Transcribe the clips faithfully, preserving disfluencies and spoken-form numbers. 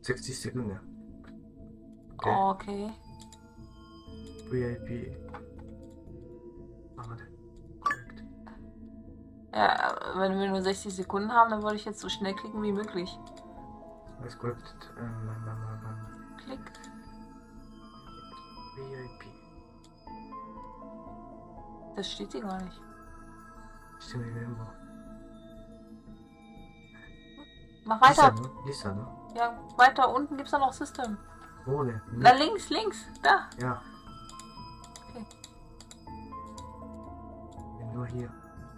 sechzig Sekunden. Okay. Okay. V I P. Ah, warte. Korrekt. Ja, wenn wir nur sechzig Sekunden haben, dann würde ich jetzt so schnell klicken wie möglich. Alles korrekt. Ähm, Mann, Mann, Mann, Mann. Klick. V I P. Das steht hier gar nicht. Stimmt, irgendwo. Mach weiter. Lisa, ne? Lisa, ne? Ja, weiter unten gibt es noch System. Wo denn? Na, links, links. Da. Ja. Okay. Bin nur hier.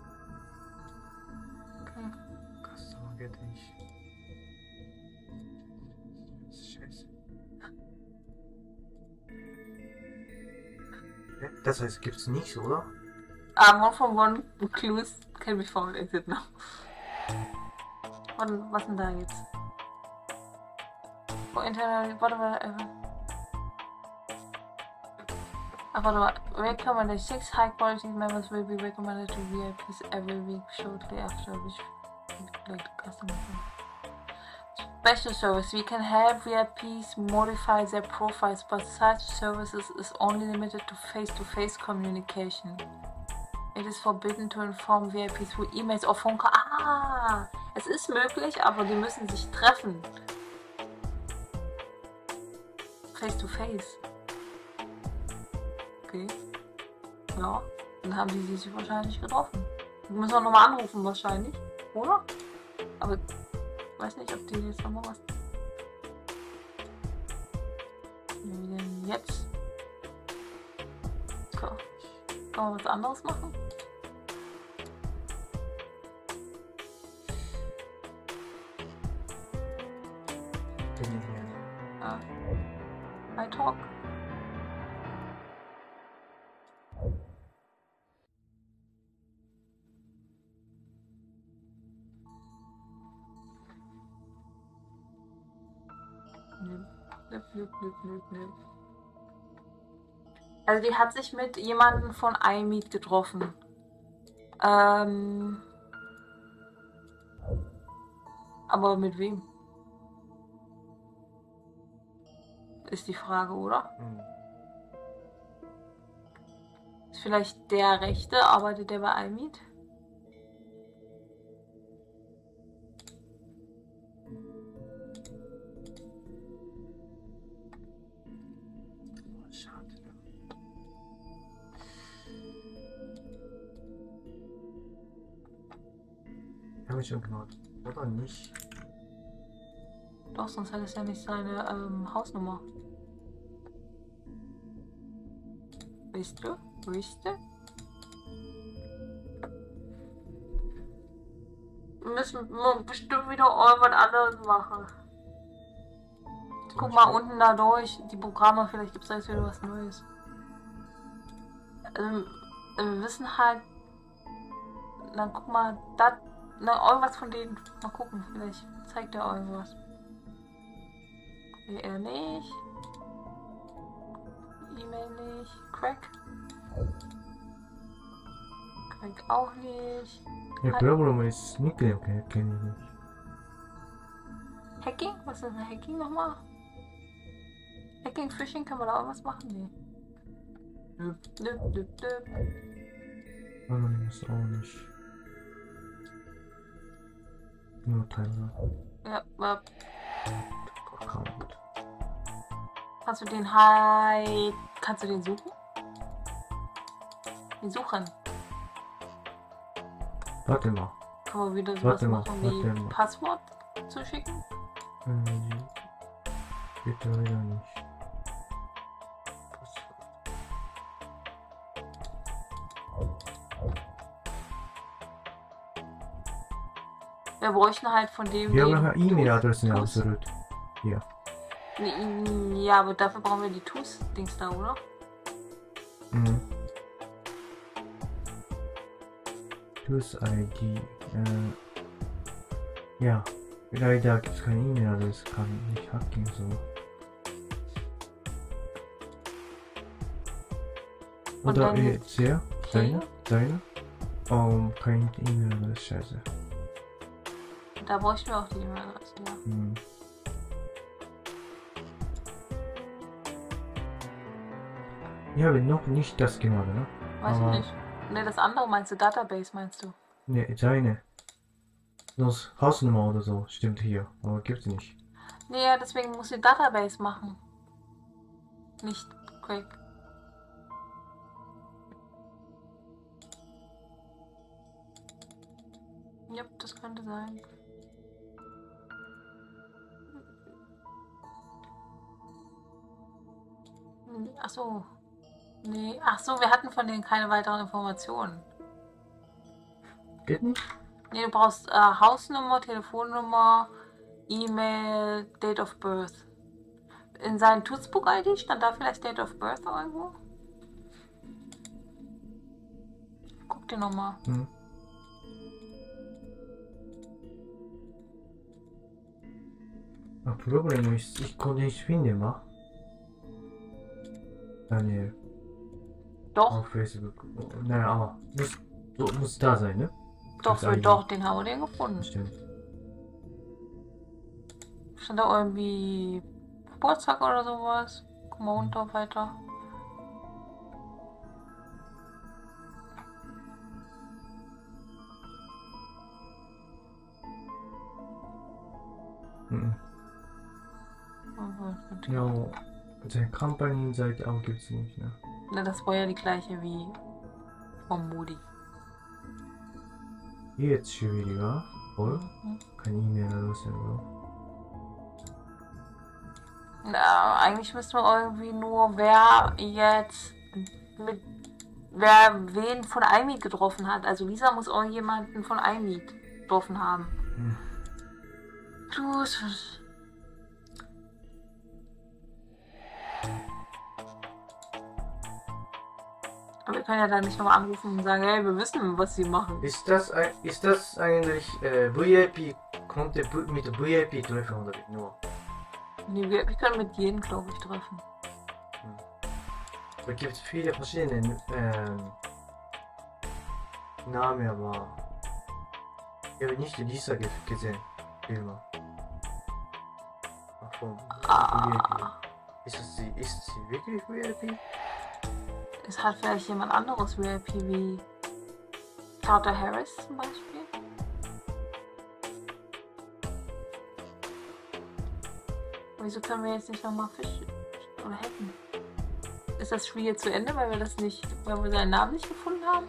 Okay. Customer geht nicht. Scheiße. Ja, das heißt, gibt's nicht, oder? Um, one from one clues can be found exit now. Was, was denn da jetzt? Oh, internal, warte mal, äh. Ach, warte mal. Recommended six high quality members will be recommended to V I Ps every week shortly after which like customer. Special service. We can help V I Ps modify their profiles, but such services is only limited to face-to-face communication. It is forbidden to inform V I Ps through emails or phone calls. Ah, es ist möglich, aber die müssen sich treffen. Face-to-face. Okay. Ja, dann haben die sich wahrscheinlich getroffen. Die müssen auch nochmal anrufen wahrscheinlich, oder? Aber ich weiß nicht, ob die jetzt nochmal was... Wie denn jetzt? So. Kann man was anderes machen? Bin ich hier. Ah. I talk. Nip, nip, nip, nip, nip. Also die hat sich mit jemandem von iMeet getroffen. Ähm, aber mit wem? Ist die Frage, oder? Hm. Ist vielleicht der Rechte, arbeitet der bei iMeet? Habe ich schon gemacht. Oder nicht? Doch, sonst hat es ja nicht seine ähm, Hausnummer. Wisst du? Wisst du? Wir müssen bestimmt wieder irgendwas anderes machen. Guck mal unten da durch, die Programme, vielleicht gibt es da jetzt wieder was Neues. Also, wir wissen halt, dann guck mal, da, na, irgendwas von denen, mal gucken, vielleicht zeigt er irgendwas. Nee, er nicht. E-Mail nicht. Crack. Crack auch nicht. Ja, Programm ist Nickname, kenne ich nicht. Hacking? Was ist denn Hacking nochmal? Hacking, Phishing, kann man da irgendwas machen? Nee. Nöp, nöp, nöp, nöp. Anonymous auch nicht. Nur Timer. Ja, ja. Account. Kannst du den halt... Kannst du den suchen? Den suchen. Warte mal. Kann man wieder sowas Warte mal, machen wie warte mal. Passwort zuschicken? Äh, geht leider nicht. Wir bräuchten halt von dem... Wir haben eine E-Mail-Adresse Tools. absolut. Hier. Nee, ja, aber dafür brauchen wir die Tools-Dings da, oder? Mhm. Tools-I D. Äh, ja. Leider gibt es keine E-Mail-Adresse, kann nicht hacken so. Und Oder dann äh, jetzt- sehr? Okay. Seine? Seine? Oh, keine E-Mail-Adresse, scheiße. Da bräuchten wir auch die E-Mail-Adresse, ja. Hm. Ich habe noch nicht das gemacht, ne? Weiß Aber- ich nicht. Ne, das andere meinst du, Database meinst du? Ne, seine. Das Hausnummer oder so stimmt hier, aber gibt's nicht. Nee, ja, deswegen musst du Database machen. Nicht Quick. Ja, das könnte sein. Ach so. Nee, ach so, wir hatten von denen keine weiteren Informationen. Geht nicht? Nee, du brauchst äh, Hausnummer, Telefonnummer, E-Mail, Date of Birth. In seinem Tutzbook-I D stand da vielleicht Date of Birth irgendwo? Guck dir nochmal. Hm. Das Problem ist, ich konnte nicht finden, wa? Daniel. Doch, Auf Facebook. Naja, aber muss, so, muss da sein, ne? doch, das wir, I D. doch, den haben wir den gefunden. Stimmt. Stand da irgendwie Geburtstag oder sowas? Komm mal runter, weiter. Mhm. Ja, seine Kampagnenseite auch gibt's nicht, ne? Ne, das war ja die gleiche wie vom Moody. Jetzt schwieriger. Voll. Mhm. Kein E-Mail oder so. Na, eigentlich müsste man irgendwie nur, wer jetzt mit wer wen von iMeet getroffen hat. Also Lisa muss irgendjemanden von iMeet getroffen haben. Hm. Los. Aber wir können ja dann nicht nochmal anrufen und sagen, hey, wir wissen, was sie machen. Ist das, ein, ist das eigentlich äh, V I P, konnte v- mit V I P treffen oder nur? Nee, wir, wir können mit jedem, glaube ich, treffen. Es gibt viele verschiedene ähm, Namen, aber ich habe nicht Lisa ge gesehen. Filme. Ach, von Ah. V I P. Ist, es sie, ist sie wirklich V I P? Es hat vielleicht jemand anderes V I P wie Carter Harris zum Beispiel. Wieso können wir jetzt nicht nochmal fischen oder hacken? Ist das Spiel jetzt zu Ende, weil wir das nicht, weil wir seinen Namen nicht gefunden haben?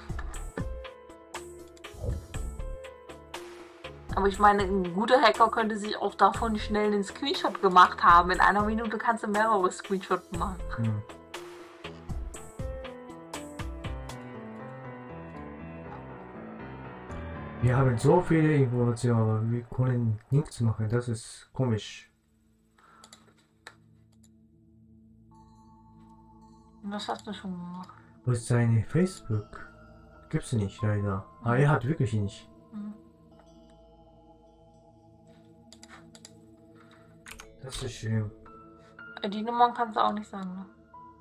Aber ich meine, ein guter Hacker könnte sich auch davon schnell einen Screenshot gemacht haben. In einer Minute kannst du mehrere Screenshots machen. Hm. Wir haben so viele Informationen, aber wir können nichts machen. Das ist komisch. Was hast du schon gemacht? Wo ist seine Facebook? Gibt's nicht, leider. Ah, er hat wirklich nicht. Hm. Das ist schlimm. Die Nummern kannst du auch nicht sagen, ne?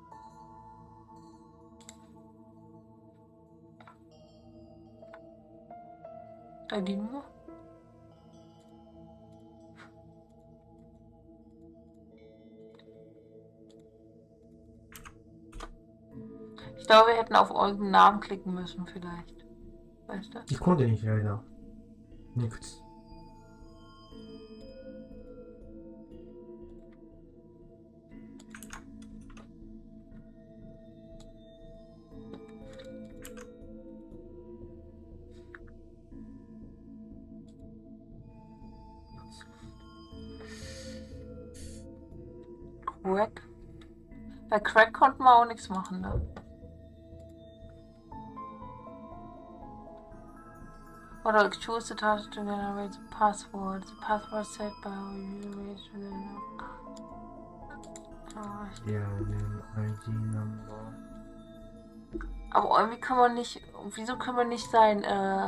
I D-Nummer? Ich glaube, wir hätten auf irgendeinen Namen klicken müssen, vielleicht. Weißt du? Ich konnte nicht, leider. Nichts. Crack? Bei Crack konnten wir auch nichts machen, ne? Oder choose the task to generate the password. The password set by our user is within a... Ja, den I D-Number. Aber irgendwie können wir nicht. Wieso können wir nicht sein äh,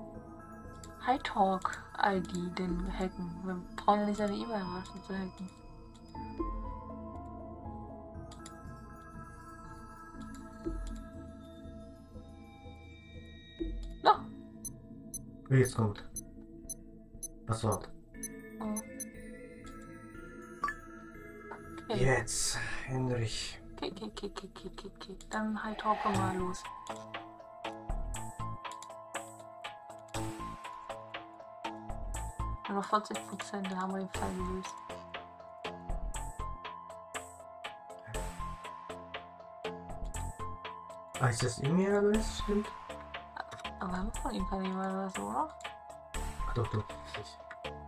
HighTalk-I D den hacken? Wir brauchen ja nicht seine E-Mail-Adresse zu hacken. Na, Jetzt kommt. Passwort. okay. Jetzt, Henrich. Okay. Okay, okay, okay, okay, okay, okay, okay. Dann halt talke mal los. Nur noch vierzig Prozent, da haben wir den Fall gelöst. Ah, ist das E-Mail-Adresse? Stimmt? Aber wir haben von ihm keine E-Mail oder so, oder? Ach, doch, doch. Ich.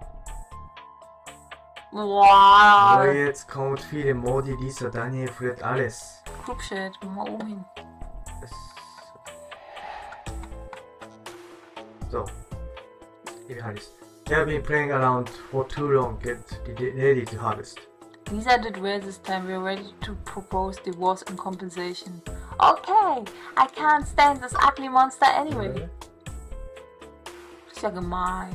Boah! Aber jetzt kommt viele Modi, Lisa, Daniel, Fred, alles. Groupchat, mach mal oben hin. Das... So. Here heißt. They have been playing around for too long. Get ready to harvest. Lisa did well this time. We are ready to propose divorce and compensation. Okay, I can't stand this ugly monster anyway. Das ist ja gemein.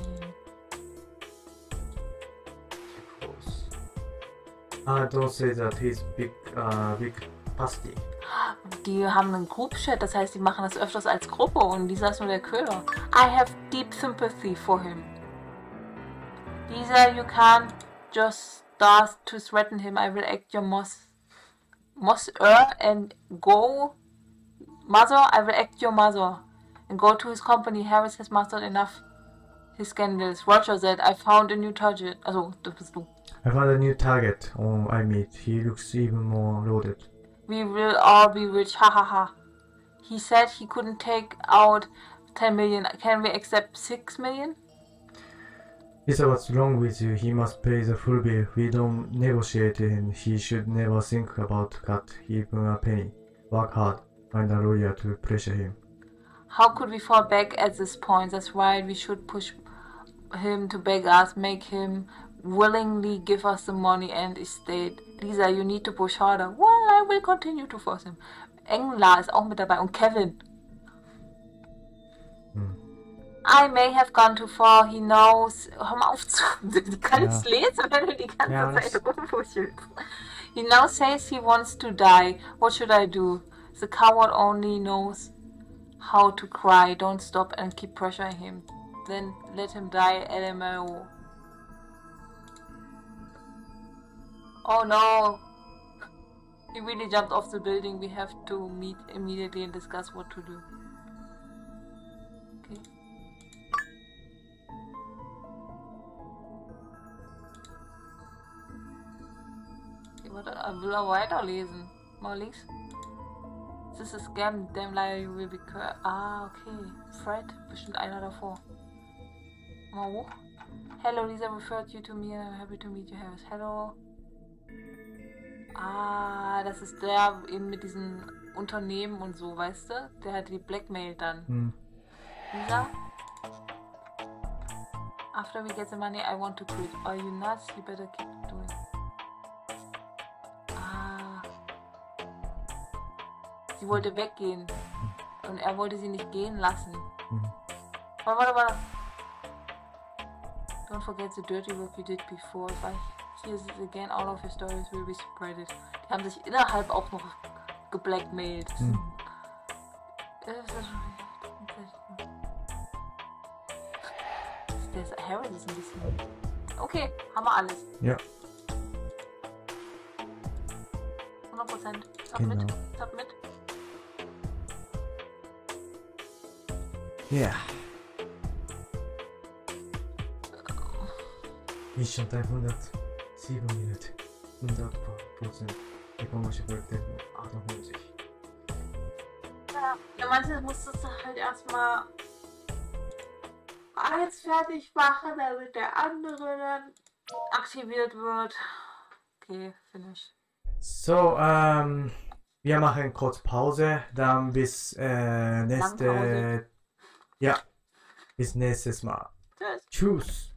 Ah, don't say that. He's big, uh, big pasty. Die haben einen Groupchat, das heißt, die machen das öfters als Gruppe und Lisa ist nur der Köder. I have deep sympathy for him. Lisa, you can't just start to threaten him. I will act your moss, moss er and go. Mother, I will act your mother and go to his company. Harris has mastered enough his scandals. Roger said, I found a new target. Also, das bist du. I found a new target. Oh, I meet. He looks even more loaded. We will all be rich, ha ha ha. He said he couldn't take out ten million. Can we accept six million? Lisa, what's wrong with you? He must pay the full bill. We don't negotiate and he should never think about cut even a penny. Work hard. Find a lawyer to pressure him. How could we fall back at this point? That's right, we should push him to beg us, make him willingly give us the money and estate. Lisa, you need to push harder. Well, I will continue to force him. Engla ist auch mit dabei und Kevin. Hm. I may have gone too far, he knows. Hör mal auf zu. Du kannst Ja. lesen, wenn du die ganze Ja, Zeit das- rumwuschelst. He now says he wants to die. What should I do? The coward only knows how to cry. Don't stop and keep pressuring him. Then let him die, L M A O. Oh no! He really jumped off the building. We have to meet immediately and discuss what to do. Okay. Okay, warte, ich will auch weiterlesen. Mal links. This is a scam. Damn liar, you will be cur- Ah, okay. Fred, bestimmt einer davor. Mal hoch. Hello, Lisa referred you to me and I'm happy to meet you, Harris. Hello. Ah, das ist der eben mit diesen Unternehmen und so, weißt du? Der hat die Blackmail dann. Hm. Lisa? After we get the money, I want to quit. Are you nuts? You better keep doing. Ah. Sie wollte weggehen. Und er wollte sie nicht gehen lassen. Mhm. Warte, warte, warte. Don't forget the dirty work you did before. If I hear this again, all of your stories will be spreaded. Die haben sich innerhalb auch noch geblackmailt. Mhm. Der ist, Harry ist ein bisschen... Okay, haben wir alles. Ja. hundert Prozent. Submit. Genau. Submit. Ja. Mission Time hundertsieben Minuten. hundert Prozent. Die komische Projekte achtundneunzig. Ja, ja, manches musstest du halt erstmal alles fertig machen, damit der andere dann aktiviert wird. Okay, finish. So, ähm, wir machen kurz Pause, dann bis äh, nächste, Langpause. ja, bis nächstes Mal. Tschüss. Tschüss.